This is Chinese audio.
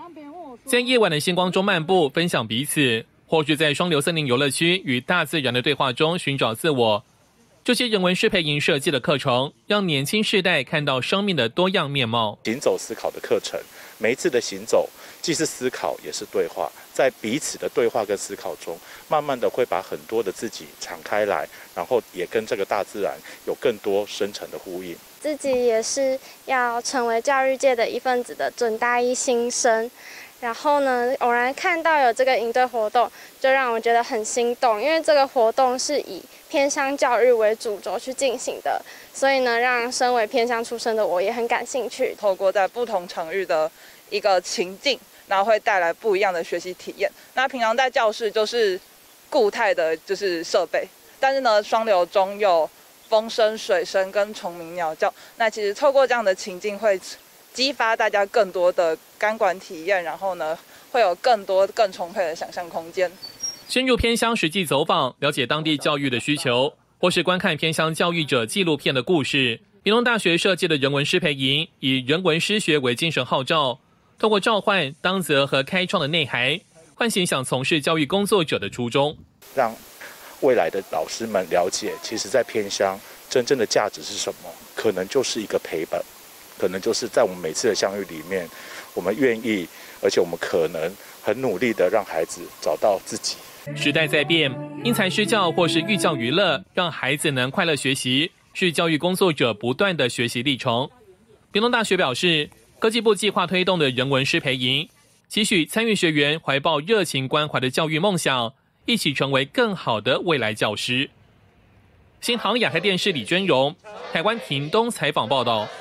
在夜晚的星光中漫步，分享彼此，或是在双流森林游乐区与大自然的对话中寻找自我。这些人文适配营设计的课程，让年轻世代看到生命的多样面貌。 行走思考的课程，每一次的行走既是思考也是对话，在彼此的对话跟思考中，慢慢的会把很多的自己敞开来，然后也跟这个大自然有更多深层的呼应。 自己也是要成为教育界的一份子的准大一新生。然后呢，偶然看到有这个营队活动，就让我觉得很心动，因为这个活动是以偏乡教育为主轴去进行的，所以呢，让身为偏乡出身的我也很感兴趣。 透过在不同场域的一个情境，然后会带来不一样的学习体验。那平常在教室就是固态的就是设备，但是呢，双流中有风声、水声跟虫鸣鸟叫。那其实透过这样的情境会激发大家更多的感官体验，然后呢，会有更多更充沛的想象空间。 深入偏乡实际走访，了解当地教育的需求，或是观看偏乡教育者纪录片的故事。屏东大学设计的人文师培营，以人文师学为精神号召，透过召唤、当责和开创的内涵，唤醒想从事教育工作者的初衷， 让未来的老师们了解，其实在偏乡真正的价值是什么，可能就是一个陪伴。可能就是在我们每次的相遇里面，我们愿意，而且我们可能很努力的让孩子找到自己。 时代在变，因材施教或是寓教于乐，让孩子能快乐学习，是教育工作者不断的学习历程。屏东大学表示，科技部计划推动的人文师培营，期许参与学员怀抱热情关怀的教育梦想，一起成为更好的未来教师。新航亚太电视李娟荣，台湾屏东采访报道。